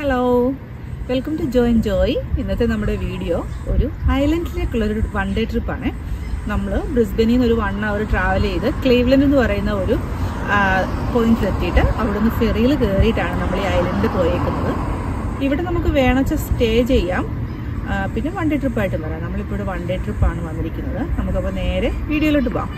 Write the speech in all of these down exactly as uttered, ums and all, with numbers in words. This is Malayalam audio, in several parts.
Hello, welcome to Join Joy. ഇന്നത്തെ നമ്മുടെ വീഡിയോ ഒരു ഐലൻഡിലേക്കുള്ളൊരു വൺ ഡേ ട്രിപ്പാണ്. നമ്മൾ ബ്രിസ്ബനിൽ നിന്ന് ഒരു വൺ അവർ ട്രാവൽ ചെയ്ത് ക്ലീവ്ലൻഡ് എന്ന് പറയുന്ന ഒരു പോയിന്റിലെത്തിയിട്ട് അവിടെ നിന്ന് ഫെറിയിൽ കയറിയിട്ടാണ് നമ്മൾ ഈ ഐലൻഡിൽ പോയേക്കുന്നത്. ഇവിടെ നമുക്ക് വേണമെന്ന് സ്റ്റേ ചെയ്യാം, പിന്നെ വൺ ഡേ ട്രിപ്പായിട്ട് വരാം. നമ്മളിപ്പോൾ ഒരു വൺ ഡേ ട്രിപ്പാണ് വന്നിരിക്കുന്നത്. നമുക്കപ്പോൾ നേരെ വീഡിയോയിലോട്ട് പോകാം.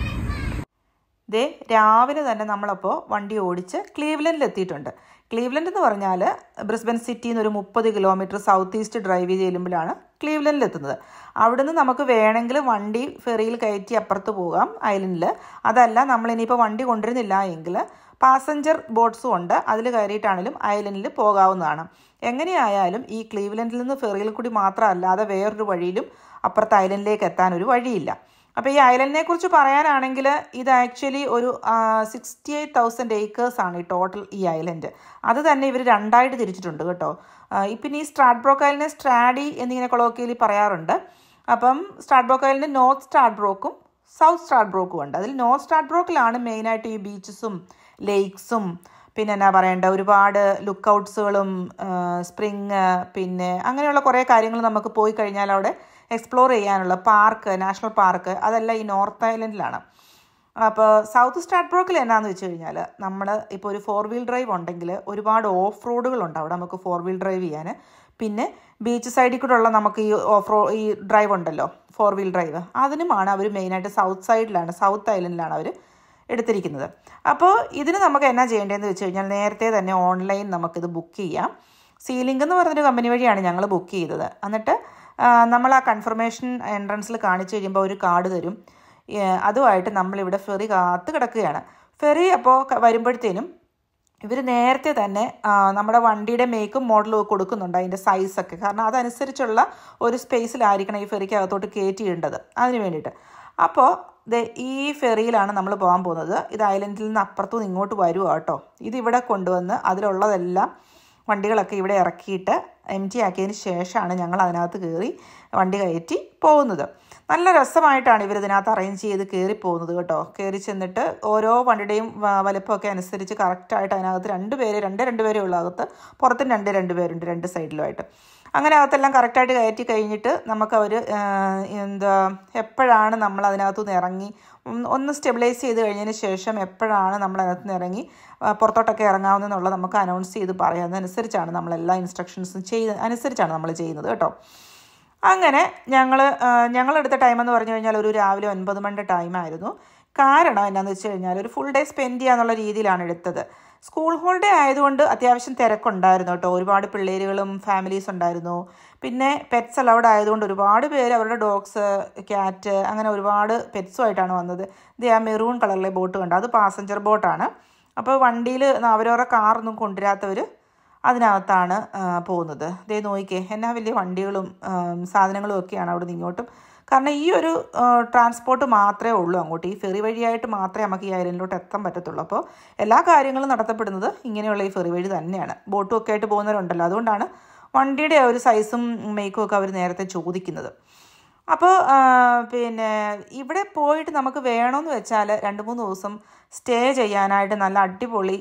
ദേ രാവിലെ തന്നെ നമ്മളപ്പോൾ വണ്ടി ഓടിച്ച് ക്ലീവ്ലൻഡിൽ എത്തിയിട്ടുണ്ട്. ക്ലീവ്ലൻഡ് എന്ന് പറഞ്ഞാൽ ബ്രിസ്ബൻ സിറ്റിയിൽ നിന്ന് ഒരു മുപ്പത് കിലോമീറ്റർ സൗത്ത് ഈസ്റ്റ് ഡ്രൈവ് ചെയ്യുമ്പോഴാണ് ക്ലീവ്ലൻഡിൽ എത്തുന്നത്. അവിടുന്ന് നമുക്ക് വേണമെങ്കിൽ വണ്ടി ഫെറിയിൽ കയറ്റി അപ്പുറത്ത് പോകാം ഐലൻഡിൽ. അതല്ല നമ്മളിനിയിപ്പോൾ വണ്ടി കൊണ്ടുവരുന്നില്ല എങ്കിൽ പാസഞ്ചർ ബോട്ട്സും ഉണ്ട്, അതിൽ കയറിയിട്ടാണെങ്കിലും ഐലൻഡിൽ പോകാവുന്നതാണ്. എങ്ങനെയായാലും ഈ ക്ലീവ്ലൻഡിൽ നിന്ന് ഫെറിയിൽ കൂടി മാത്രമല്ലാതെ വേറൊരു വഴിയിലും അപ്പുറത്ത് ഐലൻഡിലേക്ക് എത്താനൊരു വഴിയില്ല. അപ്പോൾ ഈ ഐലൻഡിനെ കുറിച്ച് പറയാനാണെങ്കിൽ ഇത് ആക്ച്വലി ഒരു സിക്സ്റ്റി എയ്റ്റ് തൗസൻഡ് ഏക്കേഴ്സാണ് ഈ ടോട്ടൽ ഈ ഐലൻഡ്. അത് തന്നെ ഇവർ രണ്ടായിട്ട് തിരിച്ചിട്ടുണ്ട് കേട്ടോ. ഇപ്പം ഈ സ്ട്രാഡ്ബ്രോക്ക് ഐലൻഡിനെ സ്ട്രാഡി എന്നിങ്ങനെ കൊളോക്കിയലി പറയാറുണ്ട്. അപ്പം സ്ട്രാഡ്ബ്രോക്ക് ഐലൻഡ് നോർത്ത് സ്ട്രാഡ്ബ്രോക്കും സൗത്ത് സ്ട്രാഡ്ബ്രോക്കും ഉണ്ട്. അതിൽ നോർത്ത് സ്ട്രാഡ്ബ്രോക്കിലാണ് മെയിനായിട്ട് ഈ ബീച്ചസും ലേക്സും പിന്നെ എന്നാ പറയേണ്ട ഒരുപാട് ലുക്ക് ഔട്ട്സുകളും സ്പ്രിങ് പിന്നെ അങ്ങനെയുള്ള കുറേ കാര്യങ്ങൾ നമുക്ക് പോയി കഴിഞ്ഞാൽ അവിടെ എക്സ്പ്ലോർ ചെയ്യാനുള്ള പാർക്ക്, നാഷണൽ പാർക്ക്, അതെല്ലാം ഈ നോർത്ത് ഐലൻഡിലാണ്. അപ്പോൾ സൗത്ത് സ്ട്രാഡ്ബ്രോക്കിൽ എന്നാന്ന് വെച്ച് കഴിഞ്ഞാൽ നമ്മൾ ഇപ്പോൾ ഒരു ഫോർ വീൽ ഡ്രൈവ് ഉണ്ടെങ്കിൽ ഒരുപാട് ഓഫ് റോഡുകളുണ്ട് അവിടെ നമുക്ക് ഫോർ വീൽ ഡ്രൈവ് ചെയ്യാൻ. പിന്നെ ബീച്ച് സൈഡിൽ കൂടെ ഉള്ള നമുക്ക് ഈ ഓഫ് റോ ഈ ഡ്രൈവ് ഉണ്ടല്ലോ, ഫോർ വീൽ ഡ്രൈവ്, അതിനുമാണ് അവർ മെയിനായിട്ട് സൗത്ത് സൈഡിലാണ്, സൗത്ത് ഐലൻഡിലാണ് അവർ എടുത്തിരിക്കുന്നത്. അപ്പോൾ ഇതിന് നമുക്ക് എന്നാ ചെയ്യേണ്ടതെന്ന് വെച്ച് കഴിഞ്ഞാൽ നേരത്തെ തന്നെ ഓൺലൈൻ നമുക്കിത് ബുക്ക് ചെയ്യാം. സീലിംഗ് എന്ന് പറഞ്ഞൊരു കമ്പനി വഴിയാണ് ഞങ്ങൾ ബുക്ക് ചെയ്തത്. എന്നിട്ട് നമ്മൾ ആ കൺഫർമേഷൻ എൻട്രൻസിൽ കാണിച്ചു കഴിയുമ്പോൾ ഒരു കാർഡ് തരും. അതുമായിട്ട് നമ്മളിവിടെ ഫെറി കാത്ത് കിടക്കുകയാണ്. ഫെറി അപ്പോൾ വരുമ്പോഴത്തേനും ഇവർ നേരത്തെ തന്നെ നമ്മുടെ വണ്ടിയുടെ മേക്കും മോഡലും കൊടുക്കുന്നുണ്ട്, അതിൻ്റെ സൈസൊക്കെ. കാരണം അതനുസരിച്ചുള്ള ഒരു സ്പേസിലായിരിക്കണം ഈ ഫെറിക്കകത്തോട്ട് കയറ്റിയിടേണ്ടത്, അതിന് വേണ്ടിയിട്ട്. അപ്പോൾ ഈ ഫെറിയിലാണ് നമ്മൾ പോകാൻ പോകുന്നത്. ഇത് ഐലൻഡിൽ നിന്ന് അപ്പുറത്തു നിന്ന് ഇങ്ങോട്ട് വരുക കേട്ടോ. ഇതിവിടെ കൊണ്ടുവന്ന് അതിലുള്ളതെല്ലാം വണ്ടികളൊക്കെ ഇവിടെ ഇറക്കിയിട്ട് എം ടി ആക്കിയതിന് ശേഷമാണ് ഞങ്ങൾ അതിനകത്ത് കയറി വണ്ടി കയറ്റി പോകുന്നത്. നല്ല രസമായിട്ടാണ് ഇവർ ഇതിനകത്ത് അറേഞ്ച് ചെയ്ത് കയറി പോകുന്നത് കേട്ടോ. കയറി ചെന്നിട്ട് ഓരോ വണ്ടിയുടെയും വലുപ്പമൊക്കെ അനുസരിച്ച് കറക്റ്റായിട്ട് അതിനകത്ത് രണ്ട് പേര് രണ്ട് രണ്ട് പേരേ ഉള്ള അകത്ത്, പുറത്തും രണ്ട് രണ്ട് പേരുണ്ട് രണ്ട് സൈഡിലുമായിട്ട്. അങ്ങനെ അകത്തെല്ലാം കറക്റ്റായിട്ട് കയറ്റി കഴിഞ്ഞിട്ട് നമുക്കവർ എന്താ എപ്പോഴാണ് നമ്മൾ അതിനകത്തു നിന്ന് ഇറങ്ങി ഒന്ന് സ്റ്റെബിലൈസ് ചെയ്ത് കഴിഞ്ഞതിന് ശേഷം എപ്പോഴാണ് നമ്മൾ അതിനകത്ത് നിന്ന് ഇറങ്ങി പുറത്തോട്ടൊക്കെ ഇറങ്ങാവുന്നതെന്നുള്ളത് നമുക്ക് അനൗൺസ് ചെയ്ത് പറയാം. അതനുസരിച്ചാണ് നമ്മളെല്ലാ ഇൻസ്ട്രക്ഷൻസും ചെയ്ത് അനുസരിച്ചാണ് നമ്മൾ ചെയ്യുന്നത് കേട്ടോ. അങ്ങനെ ഞങ്ങൾ ഞങ്ങളെടുത്ത ടൈമെന്ന് പറഞ്ഞു കഴിഞ്ഞാൽ ഒരു രാവിലെ ഒൻപത് മണിയുടെ ടൈമായിരുന്നു. കാരണം എന്നാന്ന് വെച്ച് കഴിഞ്ഞാൽ ഒരു ഫുൾ ഡേ സ്പെൻഡ് ചെയ്യാന്നുള്ള രീതിയിലാണ് എടുത്തത്. സ്കൂൾ ഹോളിഡേ ആയതുകൊണ്ട് അത്യാവശ്യം തിരക്കുണ്ടായിരുന്നു കേട്ടോ. ഒരുപാട് പിള്ളേരുകളും ഫാമിലീസ് ഉണ്ടായിരുന്നു. പിന്നെ പെറ്റ്സ് അലൗഡ് ആയതുകൊണ്ട് ഒരുപാട് പേര് അവരുടെ ഡോഗ്സ്, ക്യാറ്റ്, അങ്ങനെ ഒരുപാട് പെറ്റ്സുമായിട്ടാണ് വന്നത്. ഇത് ആ മെറൂൺ കളറിലെ ബോട്ട് കണ്ടോ, അത് പാസഞ്ചർ ബോട്ടാണ്. അപ്പോൾ വണ്ടിയിൽ അവരവരുടെ കാറൊന്നും കൊണ്ടുവരാത്തവർ അതിനകത്താണ് പോകുന്നത്. ദേ നോക്കിക്കേ, എന്നാ വലിയ വണ്ടികളും സാധനങ്ങളും ഒക്കെയാണ് അവിടെ നിന്ന് ഇങ്ങോട്ടും. കാരണം ഈ ഒരു ട്രാൻസ്പോർട്ട് മാത്രമേ ഉള്ളൂ അങ്ങോട്ട്, ഈ ഫെറി വഴിയായിട്ട് മാത്രമേ നമുക്ക് ഈ ഐലൻഡിലോട്ട് എത്താൻ പറ്റത്തുള്ളൂ. അപ്പോൾ എല്ലാ കാര്യങ്ങളും നടത്തപ്പെടുന്നത് ഇങ്ങനെയുള്ള ഈ ഫെറി വഴി തന്നെയാണ്. ബോട്ടും ഒക്കെ ആയിട്ട് പോകുന്നവരുണ്ടല്ലോ, അതുകൊണ്ടാണ് വണ്ടിയുടെ ഒരു സൈസും മേക്കും ഒക്കെ അവർ നേരത്തെ ചോദിക്കുന്നത്. അപ്പോൾ പിന്നെ ഇവിടെ പോയിട്ട് നമുക്ക് വേണമെന്ന് വെച്ചാൽ രണ്ട് മൂന്ന് ദിവസം സ്റ്റേ ചെയ്യാനായിട്ട് നല്ല അടിപൊളി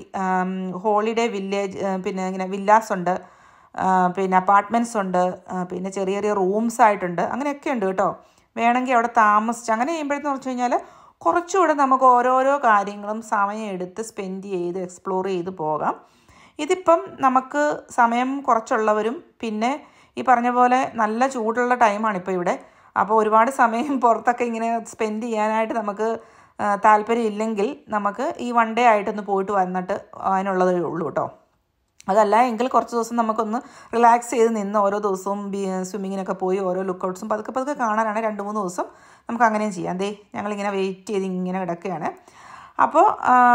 ഹോളിഡേ വില്ലേജ്, പിന്നെ ഇങ്ങനെ വില്ലാസ് ഉണ്ട്, പിന്നെ അപ്പാർട്ട്മെൻറ്റ്സ് ഉണ്ട്, പിന്നെ ചെറിയ ചെറിയ റൂംസ് ആയിട്ടുണ്ട്, അങ്ങനെയൊക്കെ ഉണ്ട് കേട്ടോ. വേണമെങ്കിൽ അവിടെ താമസിച്ച് അങ്ങനെ ചെയ്യുമ്പോഴെന്ന് വെച്ച് കഴിഞ്ഞാൽ കുറച്ചുകൂടെ നമുക്ക് ഓരോരോ കാര്യങ്ങളും സമയം എടുത്ത് സ്പെൻഡ് ചെയ്ത് എക്സ്പ്ലോർ ചെയ്ത് പോകാം. ഇതിപ്പം നമുക്ക് സമയം കുറച്ചുള്ളവരും പിന്നെ ഈ പറഞ്ഞ പോലെ നല്ല ചൂടുള്ള ടൈമാണിപ്പോൾ ഇവിടെ. അപ്പോൾ ഒരുപാട് സമയം പുറത്തൊക്കെ ഇങ്ങനെ സ്പെൻഡ് ചെയ്യാനായിട്ട് നമുക്ക് താല്പര്യം ഇല്ലെങ്കിൽ നമുക്ക് ഈ വൺ ഡേ ആയിട്ടൊന്ന് പോയിട്ട് വന്നിട്ട് അതിനുള്ളതേ ഉള്ളൂ കേട്ടോ. അതല്ല എങ്കിൽ കുറച്ച് ദിവസം നമുക്കൊന്ന് റിലാക്സ് ചെയ്ത് നിന്ന് ഓരോ ദിവസവും സ്വിമ്മിങ്ങിനൊക്കെ പോയി ഓരോ ലുക്കൗട്ട്സും പതുക്കെ പതുക്കെ കാണാനാണ് രണ്ട് മൂന്ന് ദിവസം നമുക്ക് അങ്ങനെയും ചെയ്യാം. ദേ ഞങ്ങളിങ്ങനെ വെയിറ്റ് ചെയ്ത് ഇങ്ങനെ കിടക്കുകയാണ്. അപ്പോൾ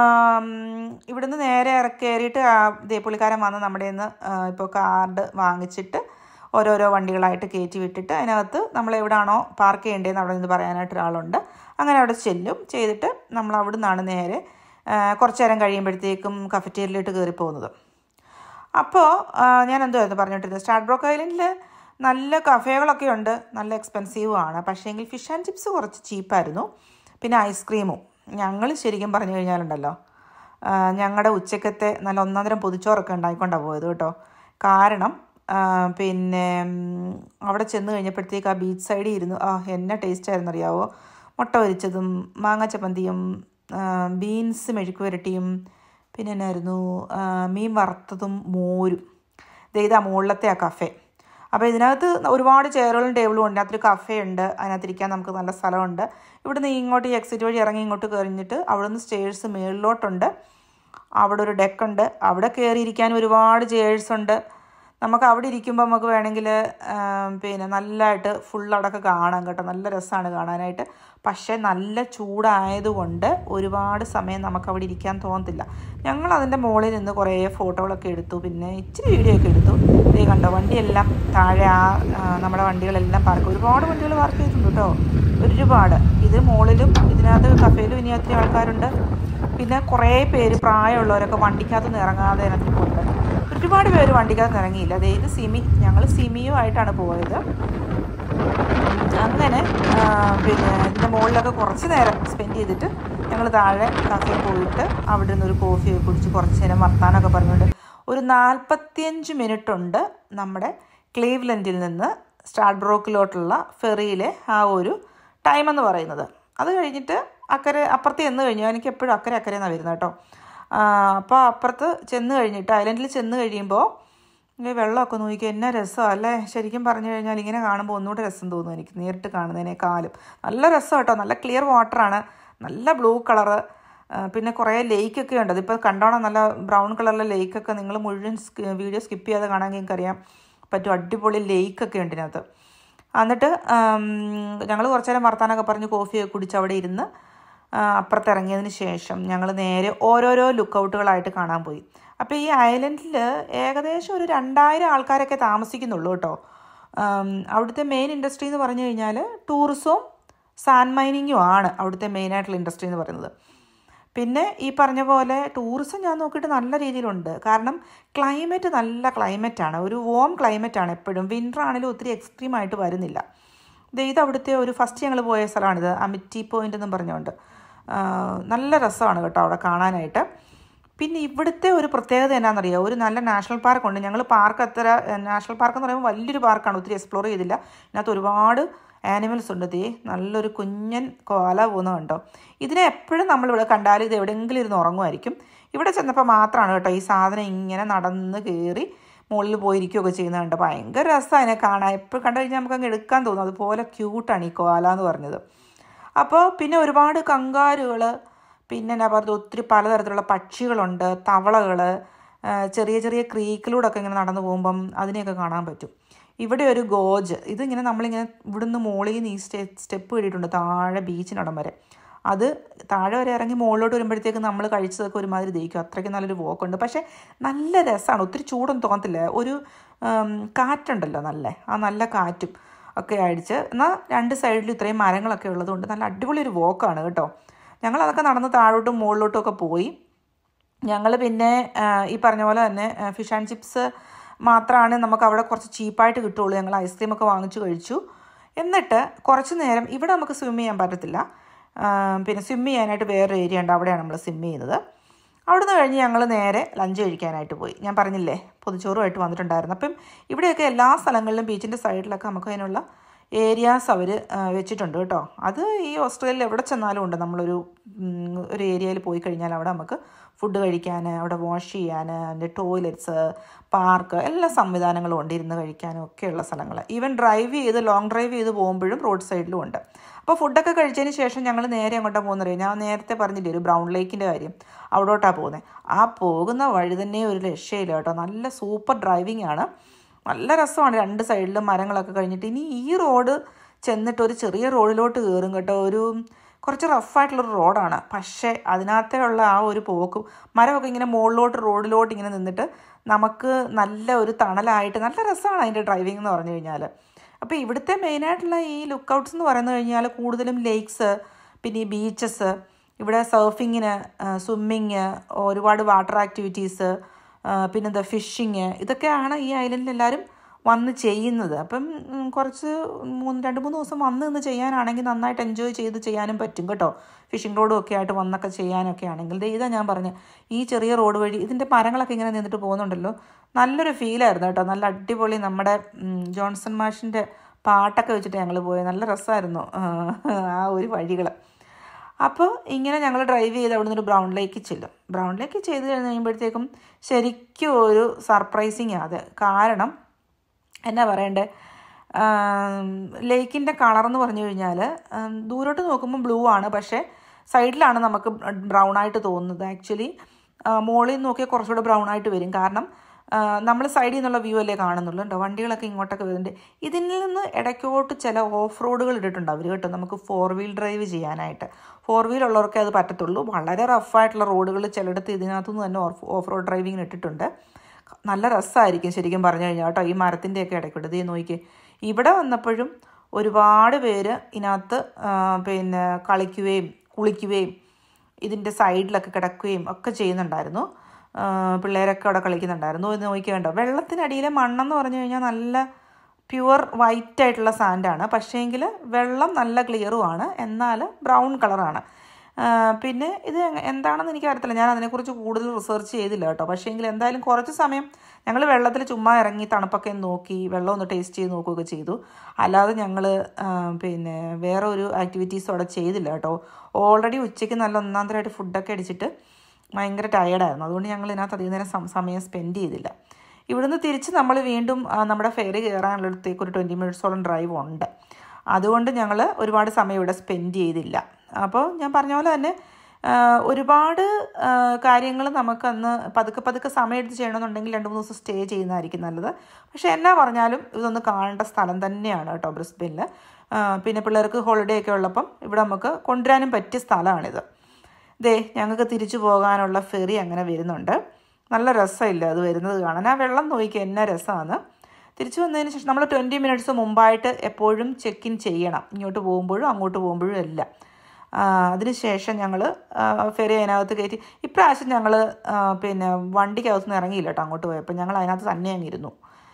ഇവിടുന്ന് നേരെ ഇറക്കി കയറിയിട്ട് ദേ പുള്ളിക്കാരൻ വന്ന് നമ്മുടെ നിന്ന് ഇപ്പോൾ കാർഡ് വാങ്ങിച്ചിട്ട് ഓരോരോ വണ്ടികളായിട്ട് കയറ്റി വിട്ടിട്ട് അതിനകത്ത് നമ്മൾ എവിടെയാണോ പാർക്ക് ചെയ്യേണ്ടതെന്ന് അവിടെ നിന്ന് പറയാനായിട്ട് ഒരാളുണ്ട്. അങ്ങനെ അവിടെ ചെല്ലും. ചെയ്തിട്ട് നമ്മൾ അവിടെ നിന്നാണ് നേരെ കുറച്ച് നേരം കഴിയുമ്പോഴത്തേക്കും കഫറ്റേരിയയിലോട്ട് കയറി പോകുന്നത്. അപ്പോൾ ഞാൻ എന്തുമായിരുന്നു പറഞ്ഞിട്ടിരുന്നത്, സ്ട്രാഡ്ബ്രോക്ക് ഐലൻഡിൽ നല്ല കഫേകളൊക്കെ ഉണ്ട്, നല്ല എക്സ്പെൻസീവുമാണ്. പക്ഷേങ്കിൽ ഫിഷ് ആൻഡ് ചിപ്സ് കുറച്ച് ചീപ്പായിരുന്നു. പിന്നെ ഐസ്ക്രീമും. ഞങ്ങൾ ശരിക്കും പറഞ്ഞു കഴിഞ്ഞാലുണ്ടല്ലോ ഞങ്ങളുടെ ഉച്ചക്കത്തെ നല്ല ഒന്നാന്തരം പൊതിച്ചോറൊക്കെ ഉണ്ടായിക്കൊണ്ടാണ് പോയത് കേട്ടോ. കാരണം പിന്നെ അവിടെ ചെന്ന് കഴിഞ്ഞപ്പോഴത്തേക്ക് ആ ബീച്ച് സൈഡിൽ ഇരുന്നു ആ എന്നാ ടേസ്റ്റായിരുന്നു അറിയാവോ. മുട്ട പൊരിച്ചതും മാങ്ങ ചമ്മന്തിയും ബീൻസ് മെഴുക്ക് പുരട്ടിയും പിന്നെ എന്നായിരുന്നു മീൻ വറുത്തതും മോരും. ഇതാ മുകളിലത്തെ ആ കഫേ. അപ്പോൾ ഇതിനകത്ത് ഒരുപാട് ചെയറുകളും ടേബിളും ഉണ്ട്. അതിനകത്തൊരു കഫേ ഉണ്ട്, അതിനകത്തിരിക്കാൻ നമുക്ക് നല്ല സ്ഥലമുണ്ട്. ഇവിടുന്ന് ഇങ്ങോട്ട് ഈ എക്സിറ്റ് വഴി ഇറങ്ങി ഇങ്ങോട്ട് കയറിഞ്ഞിട്ട് അവിടെ നിന്ന് സ്റ്റേഴ്സ് മേളിലോട്ടുണ്ട്. അവിടെ ഒരു ഡെക്കുണ്ട്, അവിടെ കയറിയിരിക്കാൻ ഒരുപാട് ചെയേഴ്സ് ഉണ്ട്. നമുക്ക് അവിടെ ഇരിക്കുമ്പോൾ നമുക്ക് വേണമെങ്കിൽ പിന്നെ നല്ലതായിട്ട് ഫുൾ അവിടെയൊക്കെ കാണാം കേട്ടോ. നല്ല രസമാണ് കാണാനായിട്ട്. പക്ഷേ നല്ല ചൂടായതുകൊണ്ട് ഒരുപാട് സമയം നമുക്ക് അവിടെ ഇരിക്കാൻ തോന്നത്തില്ല. ഞങ്ങൾ അതിൻ്റെ മുകളിൽ നിന്ന് കുറേ ഫോട്ടോകളൊക്കെ എടുത്തു, പിന്നെ ഇച്ചിരി വീഡിയോ ഒക്കെ എടുത്തു. ഇതേ കണ്ടോ വണ്ടിയെല്ലാം താഴെ ആ നമ്മുടെ വണ്ടികളെല്ലാം പാർക്ക്, ഒരുപാട് വണ്ടികൾ പാർക്ക് ചെയ്തിട്ടുണ്ട് കേട്ടോ, ഒരുപാട്. ഇത് മുകളിലും ഇതിനകത്ത് കഫേയിലും ഇനി ഒത്തിരി ആൾക്കാരുണ്ട്. പിന്നെ കുറേ പേര് പ്രായമുള്ളവരൊക്കെ വണ്ടിക്കകത്ത് നിന്ന് ഇറങ്ങാതെ അതിനകത്ത് പോകുന്നുണ്ട്. ഒരുപാട് പേര് വണ്ടിക്കകത്ത് ഇറങ്ങിയില്ല. അതായത് സിമി ഞങ്ങൾ സിമിയുമായിട്ടാണ് പോയത്. അങ്ങനെ പിന്നെ ഇതിൻ്റെ മുകളിലൊക്കെ കുറച്ച് നേരം സ്പെൻഡ് ചെയ്തിട്ട് ഞങ്ങൾ താഴെ കഫേയിൽ പോയിട്ട് അവിടെ നിന്നൊരു കോഫി കുടിച്ച് കുറച്ച് നേരം വർത്താനമൊക്കെ പറഞ്ഞുകൊണ്ട് ഒരു നാൽപ്പത്തിയഞ്ച് മിനിറ്റ് ഉണ്ട് നമ്മുടെ ക്ലീവ്ലൻഡിൽ നിന്ന് സ്റ്റാർബ്രോക്കിലോട്ടുള്ള ഫെറിയിലെ ആ ഒരു ടൈം എന്ന് പറയുന്നത്. അത് കഴിഞ്ഞിട്ട് അക്കരെ അപ്പുറത്ത് ചെന്ന് കഴിഞ്ഞു. എനിക്ക് എപ്പോഴും അക്കരെ അക്കരെ എന്നാണ് വരുന്നത് കേട്ടോ. അപ്പോൾ അപ്പുറത്ത് ചെന്ന് കഴിഞ്ഞിട്ട് ഐലൻഡിൽ ചെന്ന് കഴിയുമ്പോൾ ഈ വെള്ളമൊക്കെ നോക്കിയാൽ എന്നാ രസമാണ് അല്ലേ. ശരിക്കും പറഞ്ഞു കഴിഞ്ഞാൽ ഇങ്ങനെ കാണുമ്പോൾ ഒന്നുകൂടെ രസം തോന്നും എനിക്ക് നേരിട്ട് കാണുന്നതിനേക്കാളും. നല്ല രസം കേട്ടോ, നല്ല ക്ലിയർ വാട്ടറാണ്, നല്ല ബ്ലൂ കളറ്. പിന്നെ കുറേ ലേക്കൊക്കെ ഉണ്ട്. അതിപ്പോൾ കണ്ടോണം, നല്ല ബ്രൗൺ കളറിലെ ലേക്കൊക്കെ നിങ്ങൾ മുഴുവൻ വീഡിയോ സ്കിപ്പ് ചെയ്യാതെ കാണാമെങ്കിൽ എനിക്കറിയാം പറ്റും. അടിപൊളി ലേക്കൊക്കെ ഉണ്ട് ഇതിനകത്ത്. എന്നിട്ട് ഞങ്ങൾ കുറച്ച് നേരം വർത്താനമൊക്കെ പറഞ്ഞ് കോഫിയൊക്കെ കുടിച്ച് അവിടെ ഇരുന്ന് അപ്പുറത്തിറങ്ങിയതിന് ശേഷം ഞങ്ങൾ നേരെ ഓരോരോ ലുക്കൗട്ടുകളായിട്ട് കാണാൻ പോയി. അപ്പോൾ ഈ ഐലൻഡിൽ ഏകദേശം ഒരു രണ്ടായിരം ആൾക്കാരൊക്കെ താമസിക്കുന്നുള്ളൂ കേട്ടോ. അവിടുത്തെ മെയിൻ ഇൻഡസ്ട്രി എന്ന് പറഞ്ഞു കഴിഞ്ഞാൽ ടൂറിസവും സാൻഡ് മൈനിങ്ങും ആണ് അവിടുത്തെ മെയിനായിട്ടുള്ള ഇൻഡസ്ട്രി എന്ന് പറയുന്നത്. പിന്നെ ഈ പറഞ്ഞ പോലെ ടൂറിസം ഞാൻ നോക്കിയിട്ട് നല്ല രീതിയിലുണ്ട്. കാരണം ക്ലൈമറ്റ് നല്ല ക്ലൈമറ്റാണ്, ഒരു വോം ക്ലൈമറ്റാണ് എപ്പോഴും. വിൻ്റർ ആണെങ്കിലും ഒത്തിരി എക്സ്ട്രീം ആയിട്ട് വരുന്നില്ല. ഇത് അവിടുത്തെ ഒരു ഫസ്റ്റ് ഞങ്ങൾ പോയ സ്ഥലമാണിത്, അമിറ്റി പോയിൻ്റ് എന്നും പറഞ്ഞുകൊണ്ട്. നല്ല രസമാണ് കേട്ടോ അവിടെ കാണാനായിട്ട്. പിന്നെ ഇവിടുത്തെ ഒരു പ്രത്യേകത എന്നാണെന്നറിയാം, ഒരു നല്ല നാഷണൽ പാർക്കുണ്ട്. ഞങ്ങൾ പാർക്ക് അത്ര നാഷണൽ പാർക്ക് എന്ന് പറയുമ്പോൾ വലിയൊരു പാർക്കാണ്, ഒത്തിരി എക്സ്പ്ലോർ ചെയ്തില്ല. ഇതിനകത്ത് ഒരുപാട് ആനിമൽസ് ഉണ്ട്. ദേ നല്ലൊരു കുഞ്ഞൻ കോല പോകുന്നത് കണ്ടോ. ഇതിനെ എപ്പോഴും നമ്മളിവിടെ കണ്ടാൽ ഇത് എവിടെയെങ്കിലും ഇരുന്ന് ഉറങ്ങുമായിരിക്കും. ഇവിടെ ചെന്നപ്പോൾ മാത്രമാണ് കേട്ടോ ഈ സാധനം ഇങ്ങനെ നടന്ന് കയറി മുകളിൽ പോയിരിക്കുകയൊക്കെ ചെയ്യുന്നത് കണ്ടോ. ഭയങ്കര രസമാണ് അതിനെ കാണാൻ. എപ്പോഴും കണ്ടു കഴിഞ്ഞാൽ നമുക്കങ്ങ് എടുക്കാൻ തോന്നും. അതുപോലെ ക്യൂട്ടാണ് ഈ കോല എന്ന് പറഞ്ഞത്. അപ്പോൾ പിന്നെ ഒരുപാട് കങ്കാരുകൾ, പിന്നെ എന്നാ പറയുക ഒത്തിരി പലതരത്തിലുള്ള പക്ഷികളുണ്ട്, തവളകൾ, ചെറിയ ചെറിയ ക്രീക്കിലൂടെയൊക്കെ ഇങ്ങനെ നടന്നു പോകുമ്പം അതിനെയൊക്കെ കാണാൻ പറ്റും. ഇവിടെ ഒരു ഗോജ്, ഇതിങ്ങനെ നമ്മളിങ്ങനെ ഇവിടുന്ന് മുകളിൽ നിന്ന് ഈ സ്റ്റെ സ്റ്റെപ്പ് കയറിയിട്ടുണ്ട് താഴെ ബീച്ചിനടം വരെ. അത് താഴെ വരെ ഇറങ്ങി മുകളിലോട്ട് വരുമ്പോഴത്തേക്ക് നമ്മൾ കഴിച്ചതൊക്കെ ഒരുമാതിരി ദഹിക്കും, അത്രയ്ക്ക് നല്ലൊരു വോക്കുണ്ട്. പക്ഷേ നല്ല രസമാണ്, ഒത്തിരി ചൂടൊന്നും തോന്നത്തില്ല. ഒരു കാറ്റുണ്ടല്ലോ നല്ല, ആ നല്ല കാറ്റും ഒക്കെ അടിച്ച്. എന്നാൽ രണ്ട് സൈഡിലും ഇത്രയും മരങ്ങളൊക്കെ ഉള്ളതുകൊണ്ട് നല്ല അടിപൊളി ഒരു വോക്കാണ് കേട്ടോ. ഞങ്ങളതൊക്കെ നടന്ന് താഴോട്ടും മുകളിലോട്ടും ഒക്കെ പോയി. ഞങ്ങൾ പിന്നെ ഈ പറഞ്ഞ പോലെ തന്നെ ഫിഷ് ആൻഡ് ചിപ്സ് മാത്രമാണ് നമുക്ക് അവിടെ കുറച്ച് ചീപ്പായിട്ട് കിട്ടുള്ളൂ. ഞങ്ങൾ ഐസ്ക്രീമൊക്കെ വാങ്ങിച്ചു കഴിച്ചു. എന്നിട്ട് കുറച്ച് നേരം ഇവിടെ നമുക്ക് സ്വിം ചെയ്യാൻ പറ്റത്തില്ല, പിന്നെ സ്വിം ചെയ്യാനായിട്ട് വേറൊരു ഏരിയ ഉണ്ട്, അവിടെയാണ് നമ്മൾ സ്വിം ചെയ്യുന്നത്. അവിടുന്ന് കഴിഞ്ഞ് ഞങ്ങൾ നേരെ ലഞ്ച് കഴിക്കാനായിട്ട് പോയി. ഞാൻ പറഞ്ഞില്ലേ പൊതിച്ചോറുമായിട്ട് വന്നിട്ടുണ്ടായിരുന്നു. അപ്പം ഇവിടെയൊക്കെ എല്ലാ സ്ഥലങ്ങളിലും ബീച്ചിൻ്റെ സൈഡിലൊക്കെ നമുക്ക് അതിനുള്ള ഏരിയാസ് അവർ വെച്ചിട്ടുണ്ട് കേട്ടോ. അത് ഈ ഓസ്ട്രേലിയയിൽ എവിടെ ചെന്നാലും ഉണ്ട്. നമ്മളൊരു ഒരു ഏരിയയിൽ പോയി കഴിഞ്ഞാൽ അവിടെ നമുക്ക് ഫുഡ് കഴിക്കാൻ, അവിടെ വാഷ് ചെയ്യാൻ, അതിൻ്റെ ടോയ്ലറ്റ്സ്, പാർക്ക്, എല്ലാ സംവിധാനങ്ങളും ഉണ്ട്, ഇരുന്ന് കഴിക്കാനും ഒക്കെയുള്ള സ്ഥലങ്ങൾ. ഈവൻ ഡ്രൈവ് ചെയ്ത് ലോങ് ഡ്രൈവ് ചെയ്ത് പോകുമ്പോഴും റോഡ് സൈഡിലും ഉണ്ട്. അപ്പോൾ ഫുഡൊക്കെ കഴിച്ചതിന് ശേഷം ഞങ്ങൾ നേരെ അങ്ങോട്ടാണ് പോകുന്നത്. ഞാൻ നേരത്തെ പറഞ്ഞില്ലേ ഒരു ബ്രൗൺ ലേക്കിൻ്റെ കാര്യം, അവിടോട്ടാണ് പോകുന്നത്. ആ പോകുന്ന വഴി തന്നെ ഒരു രക്ഷയില്ല കേട്ടോ, നല്ല സൂപ്പർ ഡ്രൈവിംഗ് ആണ്, നല്ല രസമാണ്. രണ്ട് സൈഡിലും മരങ്ങളൊക്കെ കഴിഞ്ഞിട്ട് ഇനി ഈ റോഡ് ചെന്നിട്ട് ഒരു ചെറിയ റോഡിലോട്ട് കയറും കേട്ടോ. ഒരു കുറച്ച് റഫായിട്ടുള്ളൊരു റോഡാണ്, പക്ഷേ അതിനകത്തുള്ള ആ ഒരു പോക്കും മരമൊക്കെ ഇങ്ങനെ മുകളിലോട്ട് റോഡിലോട്ട് ഇങ്ങനെ നിന്നിട്ട് നമുക്ക് നല്ല ഒരു തണലായിട്ട് നല്ല രസമാണ് അതിൻ്റെ ഡ്രൈവിംഗ് എന്ന് പറഞ്ഞു കഴിഞ്ഞാൽ. അപ്പോൾ ഇവിടുത്തെ മെയിനായിട്ടുള്ള ഈ ലുക്കൗട്ട്സ് എന്ന് പറഞ്ഞു കഴിഞ്ഞാൽ കൂടുതലും ലേക്സ്, പിന്നെ ഈ ബീച്ചസ്, ഇവിടെ സർഫിങ്ങിന്, സ്വിമ്മിങ്, ഒരുപാട് വാട്ടർ ആക്ടിവിറ്റീസ്, പിന്നെന്താ ഫിഷിങ്, ഇതൊക്കെയാണ് ഈ ഐലൻഡിൽ എല്ലാവരും വന്ന് ചെയ്യുന്നത്. അപ്പം കുറച്ച് മൂന്ന് രണ്ട് മൂന്ന് ദിവസം വന്ന് നിന്ന് ചെയ്യാനാണെങ്കിൽ നന്നായിട്ട് എൻജോയ് ചെയ്ത് ചെയ്യാനും പറ്റും കേട്ടോ. ഫിഷിംഗ് റോഡും ഒക്കെ ആയിട്ട് വന്നൊക്കെ ചെയ്യാനൊക്കെ ആണെങ്കിൽ ഇതാ ഞാൻ പറഞ്ഞ ഈ ചെറിയ റോഡ് വഴി ഇതിൻ്റെ മരങ്ങളൊക്കെ ഇങ്ങനെ നിന്നിട്ട് പോകുന്നുണ്ടല്ലോ, നല്ലൊരു ഫീലായിരുന്നു കേട്ടോ. നല്ല അടിപൊളി നമ്മുടെ ജോൺസൺ മാഷിൻ്റെ പാട്ടൊക്കെ വെച്ചിട്ട് ഞങ്ങൾ പോയത്. നല്ല രസമായിരുന്നു ആ ഒരു വഴികൾ. അപ്പോൾ ഇങ്ങനെ ഞങ്ങൾ ഡ്രൈവ് ചെയ്ത് അവിടെ നിന്നൊരു ബ്രൗൺ ലേക്ക് ചെല്ലും. ബ്രൗൺ ലേക്ക് ചെയ്ത് കഴിഞ്ഞ് കഴിയുമ്പോഴത്തേക്കും ശരിക്കും ഒരു സർപ്രൈസിങ് അത്. കാരണം എന്നാ പറയണ്ടേ, ലേക്കിൻ്റെ കളറെന്ന് പറഞ്ഞു കഴിഞ്ഞാൽ ദൂരോട്ട് നോക്കുമ്പോൾ ബ്ലൂ ആണ്, പക്ഷേ സൈഡിലാണ് നമുക്ക് ബ്രൗൺ ആയിട്ട് തോന്നുന്നത്. ആക്ച്വലി മുകളിൽ നിന്ന് നോക്കിയാൽ കുറച്ചുകൂടെ ബ്രൗൺ ആയിട്ട് വരും. കാരണം നമ്മൾ സൈഡിൽ നിന്നുള്ള വ്യൂ അല്ലേ കാണുന്നുള്ളൂ കേട്ടോ. വണ്ടികളൊക്കെ ഇങ്ങോട്ടൊക്കെ വരുന്നുണ്ട്. ഇതിൽ നിന്ന് ഇടയ്ക്കോട്ട് ചില ഓഫ് റോഡുകൾ ഇട്ടിട്ടുണ്ട് അവർ കേട്ടോ, നമുക്ക് ഫോർ വീൽ ഡ്രൈവ് ചെയ്യാനായിട്ട്. ഫോർ വീൽ ഉള്ളവർക്കേ അത് പറ്റത്തുള്ളൂ. വളരെ റഫായിട്ടുള്ള റോഡുകൾ ചിലയിടത്ത് ഇതിനകത്തുനിന്ന് തന്നെ ഓഫ് ഓഫ് റോഡ് ഡ്രൈവിങ്ങിന് ഇട്ടിട്ടുണ്ട്. നല്ല രസമായിരിക്കും ശരിക്കും പറഞ്ഞു കഴിഞ്ഞാൽ കേട്ടോ. ഈ മരത്തിൻ്റെയൊക്കെ ഇടയ്ക്കൂട്ട് ഇതേ നോക്കി. ഇവിടെ വന്നപ്പോഴും ഒരുപാട് പേര് ഇതിനകത്ത് പിന്നെ കളിക്കുകയും കുളിക്കുകയും ഇതിൻ്റെ സൈഡിലൊക്കെ കിടക്കുകയും ഒക്കെ ചെയ്യുന്നുണ്ടായിരുന്നു. പിള്ളേരൊക്കെ അവിടെ കളിക്കുന്നുണ്ടായിരുന്നു. ഇത് നോക്കിക്കേണ്ടോ, വെള്ളത്തിനടിയിലെ മണ്ണെന്ന് പറഞ്ഞു കഴിഞ്ഞാൽ നല്ല പ്യുവർ വൈറ്റ് ആയിട്ടുള്ള സാൻഡാണ്. പക്ഷേങ്കിൽ വെള്ളം നല്ല ക്ലിയറുമാണ്, എന്നാൽ ബ്രൗൺ കളറാണ്. പിന്നെ ഇത് എന്താണെന്ന് എനിക്കറിയത്തില്ല, ഞാൻ അതിനെക്കുറിച്ച് കൂടുതൽ റിസർച്ച് ചെയ്തില്ല കേട്ടോ. പക്ഷേങ്കിൽ എന്തായാലും കുറച്ച് സമയം ഞങ്ങൾ വെള്ളത്തിൽ ചുമ്മാ ഇറങ്ങി തണുപ്പൊക്കെ നോക്കി വെള്ളം ഒന്ന് ടേസ്റ്റ് ചെയ്ത് നോക്കുകയൊക്കെ ചെയ്തു. അല്ലാതെ ഞങ്ങൾ പിന്നെ വേറെ ഒരു ആക്ടിവിറ്റീസും അവിടെ ചെയ്തില്ല കേട്ടോ. ഓൾറെഡി ഉച്ചയ്ക്ക് നല്ല ഒന്നാന്തരമായിട്ട് ഫുഡൊക്കെ അടിച്ചിട്ട് ഭയങ്കര ടയേർഡായിരുന്നു. അതുകൊണ്ട് ഞങ്ങൾ ഇതിനകത്ത് അധികം നേരം സമയം സ്പെൻഡ് ചെയ്തില്ല. ഇവിടുന്ന് തിരിച്ച് നമ്മൾ വീണ്ടും നമ്മുടെ ഫെറി കയറാനുള്ളടത്തേക്ക് ഒരു ട്വൻറ്റി മിനിറ്റ്സോളം ഡ്രൈവ് ഉണ്ട്. അതുകൊണ്ട് ഞങ്ങൾ ഒരുപാട് സമയം ഇവിടെ സ്പെൻഡ് ചെയ്തില്ല. അപ്പോൾ ഞാൻ പറഞ്ഞ പോലെ തന്നെ ഒരുപാട് കാര്യങ്ങൾ നമുക്കന്ന് പതുക്കെ പതുക്കെ സമയം എടുത്ത് ചെയ്യണമെന്നുണ്ടെങ്കിൽ രണ്ട് മൂന്ന് ദിവസം സ്റ്റേ ചെയ്യുന്നതായിരിക്കും നല്ലത്. പക്ഷേ എന്നാ പറഞ്ഞാലും ഇതൊന്ന് കാണേണ്ട സ്ഥലം തന്നെയാണ് കേട്ടോ ബ്രിസ്ബനിൽ. പിന്നെ പിള്ളേർക്ക് ഹോളിഡേ ഒക്കെ ഉള്ളപ്പം ഇവിടെ നമുക്ക് കൊണ്ടുവരാനും പറ്റിയ സ്ഥലമാണിത്. ദേ ഞങ്ങൾക്ക് തിരിച്ചു പോകാനുള്ള ഫെറി അങ്ങനെ വരുന്നുണ്ട്. നല്ല രസമില്ല അത് വരുന്നത് കാണാൻ. ആ വെള്ളം നോക്കിക്കുക എന്നാ രസമാണ്. തിരിച്ചു വന്നതിന് ശേഷം നമ്മൾ ട്വൻറ്റി മിനിറ്റ്സ് മുമ്പായിട്ട് എപ്പോഴും ചെക്ക് ഇൻ ചെയ്യണം, ഇങ്ങോട്ട് പോകുമ്പോഴും അങ്ങോട്ട് പോകുമ്പോഴും എല്ലാം. അതിനുശേഷം ഞങ്ങൾ ഫെറി അതിനകത്ത് കയറ്റി. ഇപ്രാവശ്യം ഞങ്ങൾ പിന്നെ വണ്ടിക്കകത്തു നിന്ന് ഇറങ്ങിയില്ല കേട്ടോ അങ്ങോട്ട് പോയപ്പോൾ. ഞങ്ങൾ അതിനകത്ത് തന്നെ അങ്ങിരുന്നു.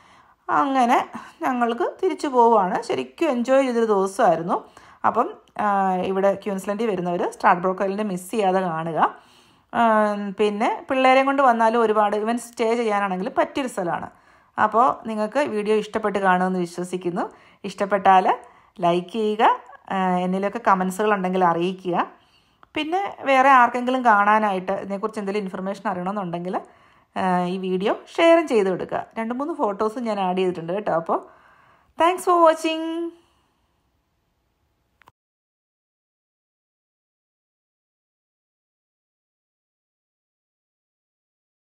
അങ്ങനെ ഞങ്ങൾക്ക് തിരിച്ചു പോവുകയാണ്. ശരിക്കും എൻജോയ് ചെയ്തൊരു ദിവസമായിരുന്നു. അപ്പം ഇവിടെ ക്യൂൻസ്ലൻഡിൽ വരുന്നവർ സ്ട്രാഡ്ബ്രോക്ക് ഐലൻഡ് മിസ് ചെയ്യാതെ കാണുക. പിന്നെ പിള്ളേരെയും കൊണ്ട് വന്നാലും ഒരുപാട് ഇവൻ സ്റ്റേ ചെയ്യാനാണെങ്കിൽ പറ്റിയൊരു സ്ഥലമാണ്. അപ്പോൾ നിങ്ങൾക്ക് വീഡിയോ ഇഷ്ടപ്പെട്ട് കാണുമെന്ന് വിശ്വസിക്കുന്നു. ഇഷ്ടപ്പെട്ടാൽ ലൈക്ക് ചെയ്യുക, എന്നിലൊക്കെ കമൻസുകൾ ഉണ്ടെങ്കിൽ അറിയിക്കുക. പിന്നെ വേറെ ആർക്കെങ്കിലും കാണാനായിട്ട് ഇതിനെക്കുറിച്ച് എന്തെങ്കിലും ഇൻഫർമേഷൻ അറിയണമെന്നുണ്ടെങ്കിൽ ഈ വീഡിയോ ഷെയറും ചെയ്ത് കൊടുക്കുക. രണ്ട് മൂന്ന് ഫോട്ടോസും ഞാൻ ആഡ് ചെയ്തിട്ടുണ്ട് കേട്ടോ. അപ്പോൾ താങ്ക്സ് ഫോർ വാച്ചിങ്.